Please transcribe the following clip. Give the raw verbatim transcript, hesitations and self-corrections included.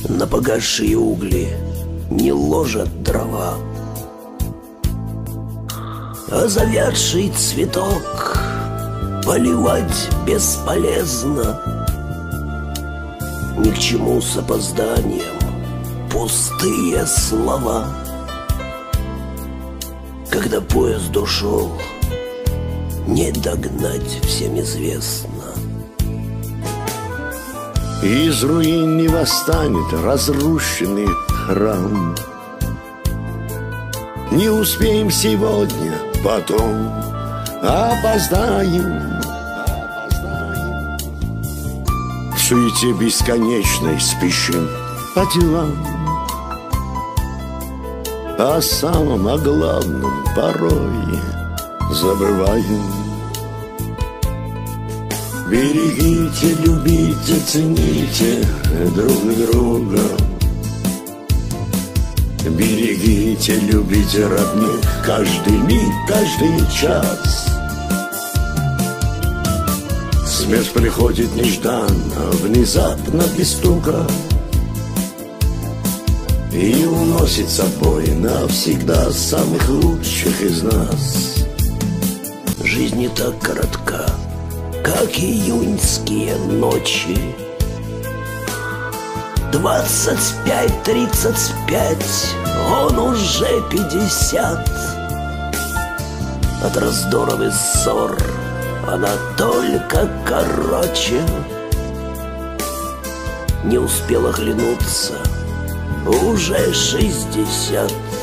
На погасшие угли не ложат дрова, а завядший цветок поливать бесполезно. Ни к чему с опозданием пустые слова. Когда поезд ушел, не догнать всем известно. Из руин не восстанет разрушенный храм. Не успеем сегодня, потом опоздаем. В суете бесконечной спешим по делам, о самом, о главном порой забываем. Берегите, любите, цените друг друга. Берегите, любите родных каждый миг, каждый час. Смерть приходит нежданно, внезапно, без стука, и уносит с собой навсегда самых лучших из нас. Жизнь не так коротка, как июньские ночи. Двадцать пять, тридцать пять, он уже пятьдесят. От раздоров и ссор она только короче. Не успела оглянуться, уже шестьдесят.